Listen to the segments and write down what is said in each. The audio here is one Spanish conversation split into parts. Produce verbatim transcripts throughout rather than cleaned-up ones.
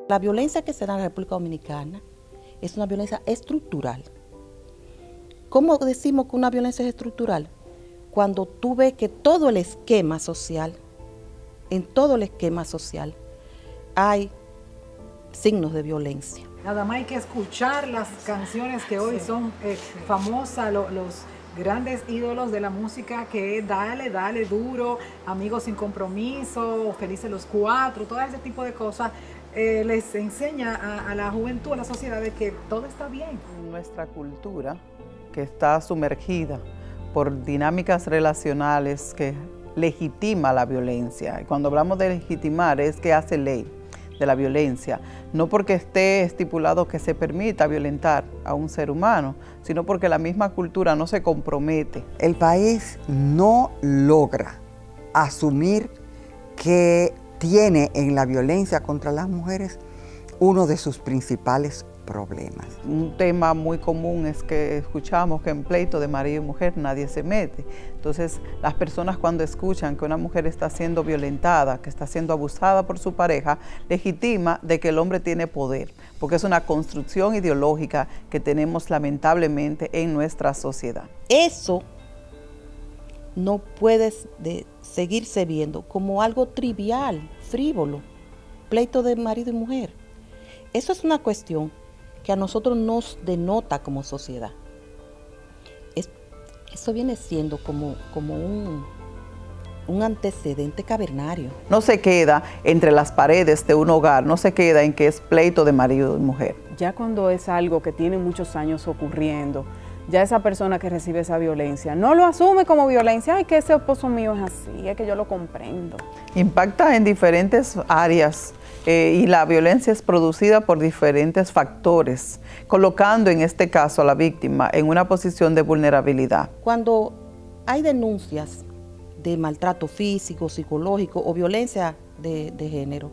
La violencia que se da en la República Dominicana es una violencia estructural. ¿Cómo decimos que una violencia es estructural? Cuando tú ves que todo el esquema social, en todo el esquema social, hay signos de violencia. Nada más hay que escuchar las canciones que hoy son eh, famosas, lo, los grandes ídolos de la música, que es Dale, Dale Duro, Amigos sin Compromiso, Felices los Cuatro, todo ese tipo de cosas. Eh, les enseña a, a la juventud, a la sociedad, de que todo está bien. Nuestra cultura, que está sumergida por dinámicas relacionales que legitima la violencia. Y cuando hablamos de legitimar es que hace ley de la violencia, no porque esté estipulado que se permita violentar a un ser humano, sino porque la misma cultura no se compromete. El país no logra asumir que tiene en la violencia contra las mujeres uno de sus principales problemas. Un tema muy común es que escuchamos que en pleito de marido y mujer nadie se mete. Entonces, las personas cuando escuchan que una mujer está siendo violentada, que está siendo abusada por su pareja, legitima de que el hombre tiene poder, porque es una construcción ideológica que tenemos lamentablemente en nuestra sociedad. Eso no puede de seguirse viendo como algo trivial, frívolo, pleito de marido y mujer. Eso es una cuestión que a nosotros nos denota como sociedad. Es, eso viene siendo como, como un, un antecedente cavernario. No se queda entre las paredes de un hogar, no se queda en que es pleito de marido y mujer. Ya cuando es algo que tiene muchos años ocurriendo, ya esa persona que recibe esa violencia no lo asume como violencia. Ay, que ese esposo mío es así, es que yo lo comprendo. Impacta en diferentes áreas eh, y la violencia es producida por diferentes factores, colocando en este caso a la víctima en una posición de vulnerabilidad. Cuando hay denuncias de maltrato físico, psicológico o violencia de, de género,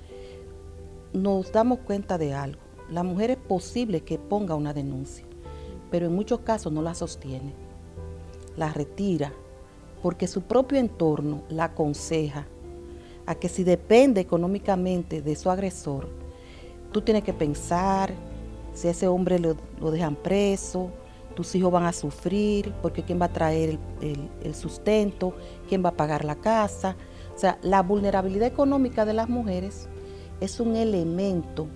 nos damos cuenta de algo. La mujer es posible que ponga una denuncia, pero en muchos casos no la sostiene, la retira, porque su propio entorno la aconseja a que si depende económicamente de su agresor, tú tienes que pensar si a ese hombre lo, lo dejan preso, tus hijos van a sufrir, porque quién va a traer el, el, el sustento, quién va a pagar la casa. O sea, la vulnerabilidad económica de las mujeres es un elemento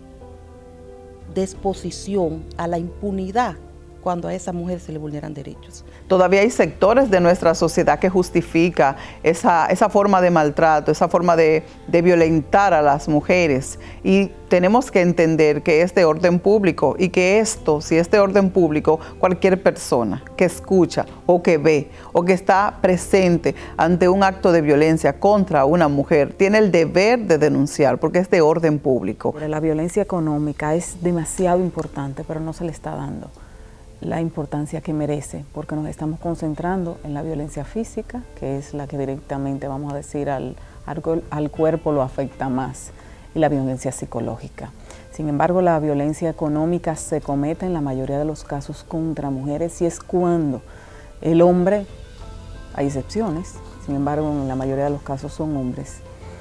de exposición a la impunidad cuando a esa mujer se le vulneran derechos. Todavía hay sectores de nuestra sociedad que justifica esa, esa forma de maltrato, esa forma de, de violentar a las mujeres. Y tenemos que entender que es de orden público y que esto, si es de orden público, cualquier persona que escucha o que ve o que está presente ante un acto de violencia contra una mujer tiene el deber de denunciar porque es de orden público. La violencia económica es demasiado importante, pero no se le está dando la importancia que merece, porque nos estamos concentrando en la violencia física, que es la que directamente, vamos a decir, al, al, al cuerpo lo afecta más, y la violencia psicológica. Sin embargo, la violencia económica se comete en la mayoría de los casos contra mujeres, y es cuando el hombre, hay excepciones, sin embargo, en la mayoría de los casos son hombres,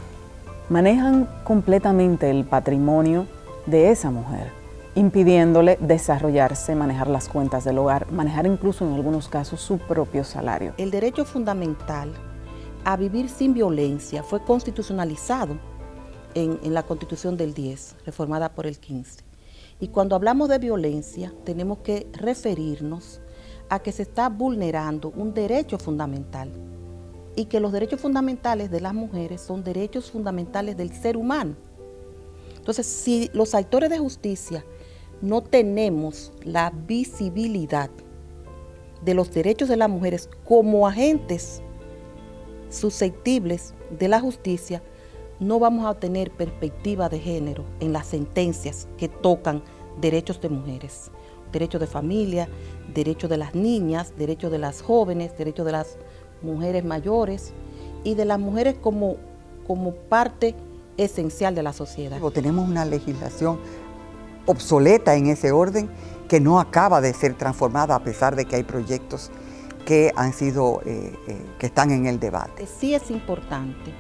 manejan completamente el patrimonio de esa mujer, impidiéndole desarrollarse, manejar las cuentas del hogar, manejar incluso en algunos casos su propio salario. El derecho fundamental a vivir sin violencia fue constitucionalizado en, en la Constitución del diez, reformada por el quince. Y cuando hablamos de violencia, tenemos que referirnos a que se está vulnerando un derecho fundamental y que los derechos fundamentales de las mujeres son derechos fundamentales del ser humano. Entonces, si los actores de justicia no tenemos la visibilidad de los derechos de las mujeres como agentes susceptibles de la justicia, no vamos a tener perspectiva de género en las sentencias que tocan derechos de mujeres, derechos de familia, derechos de las niñas, derechos de las jóvenes, derechos de las mujeres mayores y de las mujeres como, como parte esencial de la sociedad. Tenemos una legislación obsoleta en ese orden que no acaba de ser transformada a pesar de que hay proyectos que han sido, eh, eh, que están en el debate. Sí es importante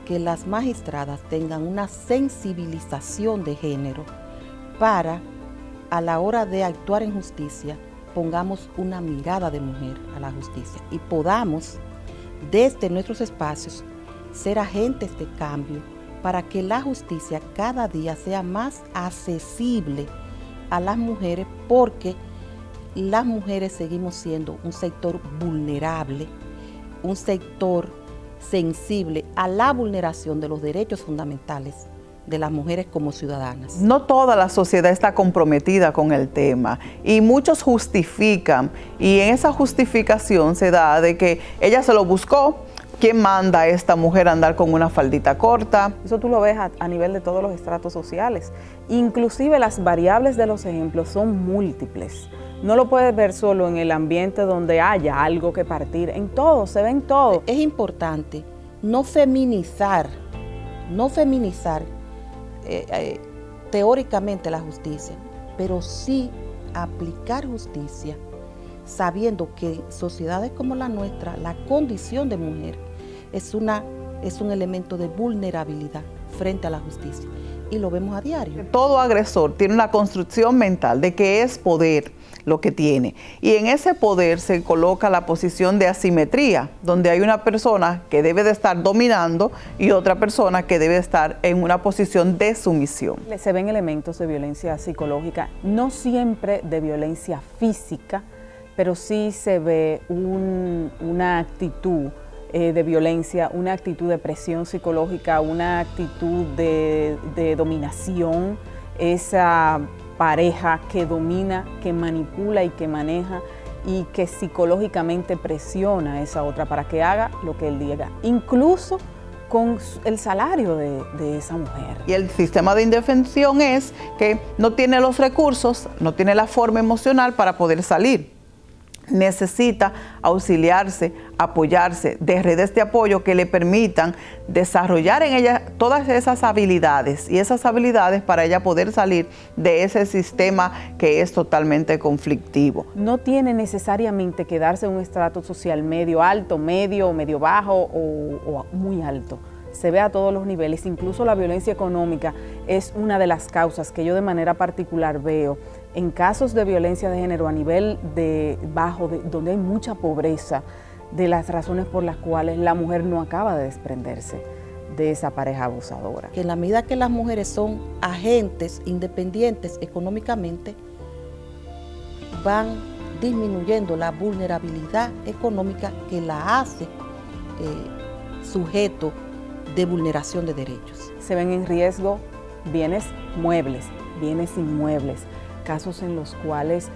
que las magistradas tengan una sensibilización de género para, a la hora de actuar en justicia, pongamos una mirada de mujer a la justicia y podamos, desde nuestros espacios, ser agentes de cambio para que la justicia cada día sea más accesible a las mujeres, porque las mujeres seguimos siendo un sector vulnerable, un sector sensible a la vulneración de los derechos fundamentales de las mujeres como ciudadanas. No toda la sociedad está comprometida con el tema y muchos justifican, y en esa justificación se da de que ella se lo buscó. ¿Quién manda a esta mujer a andar con una faldita corta? Eso tú lo ves a, a nivel de todos los estratos sociales. Inclusive las variables de los ejemplos son múltiples. No lo puedes ver solo en el ambiente donde haya algo que partir. En todo, se ve en todo. Es importante no feminizar, no feminizar eh, eh, teóricamente la justicia, pero sí aplicar justicia sabiendo que en sociedades como la nuestra, la condición de mujer es, una, es un elemento de vulnerabilidad frente a la justicia, y lo vemos a diario. Todo agresor tiene una construcción mental de que es poder lo que tiene, y en ese poder se coloca la posición de asimetría, donde hay una persona que debe de estar dominando y otra persona que debe estar en una posición de sumisión. Se ven elementos de violencia psicológica, no siempre de violencia física, pero sí se ve un, una actitud eh, de violencia, una actitud de presión psicológica, una actitud de, de dominación, esa pareja que domina, que manipula y que maneja y que psicológicamente presiona a esa otra para que haga lo que él diga, incluso con el salario de, de esa mujer. Y el sistema de indefensión es que no tiene los recursos, no tiene la forma emocional para poder salir. Necesita auxiliarse, apoyarse de redes de apoyo que le permitan desarrollar en ella todas esas habilidades y esas habilidades para ella poder salir de ese sistema que es totalmente conflictivo. No tiene necesariamente que darse un estrato social medio alto, medio, medio bajo o, o muy alto. Se ve a todos los niveles, incluso la violencia económica es una de las causas que yo de manera particular veo en casos de violencia de género a nivel de bajo, de, donde hay mucha pobreza, de las razones por las cuales la mujer no acaba de desprenderse de esa pareja abusadora. Que en la medida que las mujeres son agentes independientes económicamente, van disminuyendo la vulnerabilidad económica que la hace eh, sujeto de vulneración de derechos. Se ven en riesgo bienes muebles, bienes inmuebles, casos en los cuales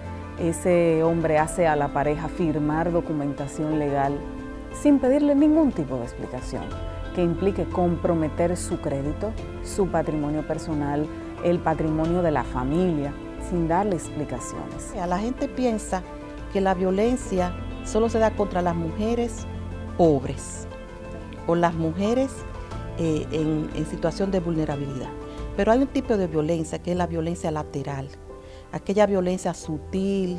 ese hombre hace a la pareja firmar documentación legal sin pedirle ningún tipo de explicación, que implique comprometer su crédito, su patrimonio personal, el patrimonio de la familia, sin darle explicaciones. La gente piensa que la violencia solo se da contra las mujeres pobres o las mujeres eh, en, en situación de vulnerabilidad, pero hay un tipo de violencia que es la violencia lateral, aquella violencia sutil,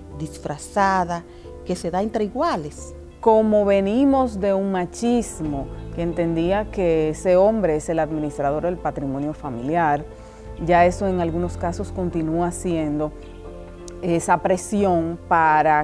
disfrazada, que se da entre iguales. Como venimos de un machismo que entendía que ese hombre es el administrador del patrimonio familiar, ya eso en algunos casos continúa siendo esa presión para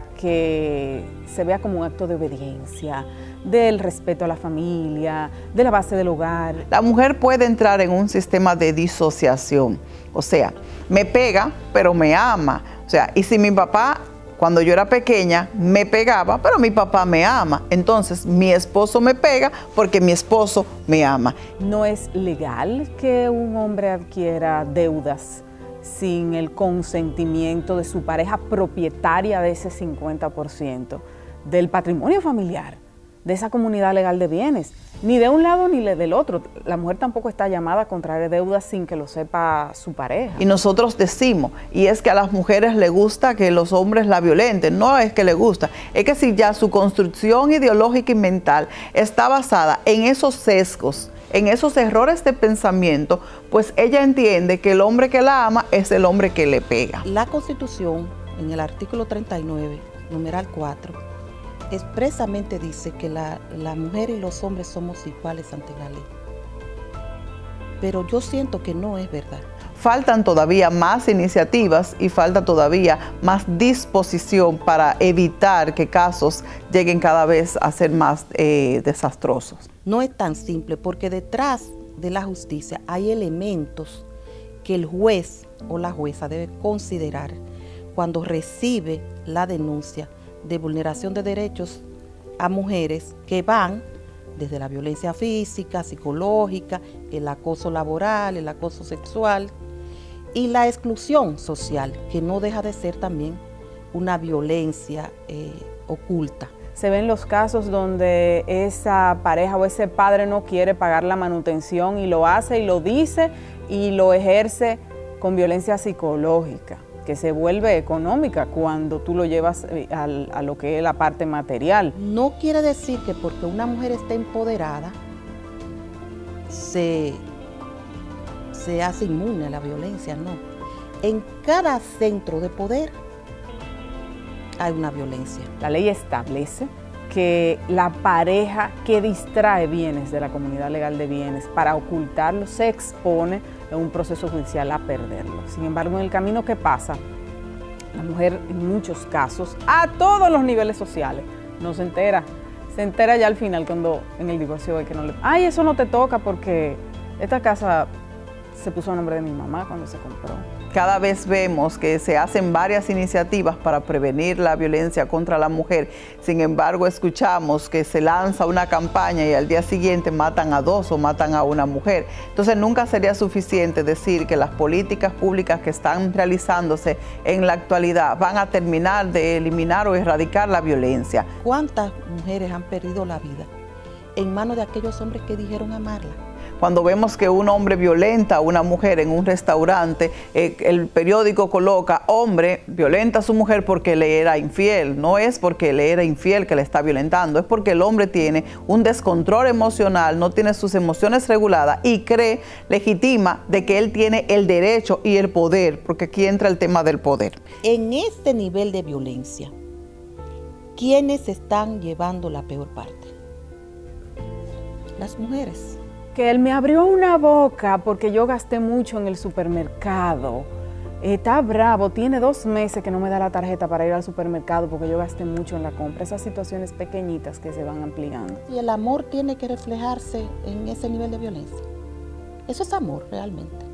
que se vea como un acto de obediencia, del respeto a la familia, de la base del hogar. La mujer puede entrar en un sistema de disociación, o sea, me pega, pero me ama. O sea, y si mi papá, cuando yo era pequeña, me pegaba, pero mi papá me ama, entonces mi esposo me pega porque mi esposo me ama. No es legal que un hombre adquiera deudas sin el consentimiento de su pareja propietaria de ese cincuenta por ciento del patrimonio familiar, de esa comunidad legal de bienes, ni de un lado ni del otro. La mujer tampoco está llamada a contraer deudas sin que lo sepa su pareja. Y nosotros decimos, y es que a las mujeres les gusta que los hombres la violenten, no es que les gusta, es que si ya su construcción ideológica y mental está basada en esos sesgos, en esos errores de pensamiento, pues ella entiende que el hombre que la ama es el hombre que le pega. La Constitución, en el artículo treinta y nueve, numeral cuatro, expresamente dice que la, la mujer y los hombres somos iguales ante la ley. pero yo siento que no es verdad. Faltan todavía más iniciativas y falta todavía más disposición para evitar que casos lleguen cada vez a ser más eh, desastrosos. No es tan simple, porque detrás de la justicia hay elementos que el juez o la jueza debe considerar cuando recibe la denuncia de vulneración de derechos a mujeres, que van desde la violencia física, psicológica, el acoso laboral, el acoso sexual y la exclusión social, que no deja de ser también una violencia eh, oculta. Se ven los casos donde esa pareja o ese padre no quiere pagar la manutención y lo hace y lo dice y lo ejerce con violencia psicológica, que se vuelve económica cuando tú lo llevas a, a lo que es la parte material. No quiere decir que porque una mujer está empoderada se, se hace inmune a la violencia, no. En cada centro de poder hay una violencia. La ley establece que la pareja que distrae bienes de la comunidad legal de bienes para ocultarlos se expone en un proceso judicial a perderlo. Sin embargo, en el camino que pasa, la mujer en muchos casos, a todos los niveles sociales, no se entera. Se entera ya al final cuando en el divorcio ve que no le... Ay, eso no te toca porque esta casa se puso a nombre de mi mamá cuando se compró. Cada vez vemos que se hacen varias iniciativas para prevenir la violencia contra la mujer. Sin embargo, escuchamos que se lanza una campaña y al día siguiente matan a dos o matan a una mujer. Entonces, nunca sería suficiente decir que las políticas públicas que están realizándose en la actualidad van a terminar de eliminar o erradicar la violencia. ¿Cuántas mujeres han perdido la vida en manos de aquellos hombres que dijeron amarla? Cuando vemos que un hombre violenta a una mujer en un restaurante, eh, el periódico coloca: hombre violenta a su mujer porque le era infiel. No es porque le era infiel que le está violentando, es porque el hombre tiene un descontrol emocional, no tiene sus emociones reguladas y cree, legitima, de que él tiene el derecho y el poder, porque aquí entra el tema del poder. En este nivel de violencia, ¿quiénes están llevando la peor parte? Las mujeres. Que él me abrió una boca porque yo gasté mucho en el supermercado. Está bravo, tiene dos meses que no me da la tarjeta para ir al supermercado porque yo gasté mucho en la compra. Esas situaciones pequeñitas que se van ampliando. Y el amor tiene que reflejarse en ese nivel de violencia. Eso es amor realmente.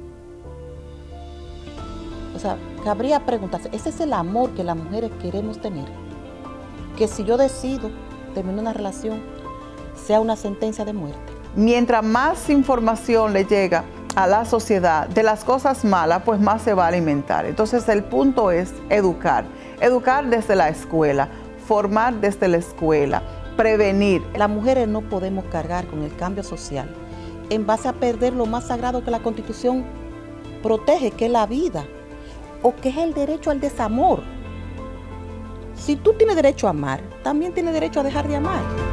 O sea, cabría preguntarse, ¿ese es el amor que las mujeres queremos tener? Que si yo decido terminar una relación, sea una sentencia de muerte. Mientras más información le llega a la sociedad de las cosas malas, pues más se va a alimentar. Entonces el punto es educar, educar desde la escuela, formar desde la escuela, prevenir. Las mujeres no podemos cargar con el cambio social en base a perder lo más sagrado que la Constitución protege, que es la vida, o que es el derecho al desamor. Si tú tienes derecho a amar, también tienes derecho a dejar de amar.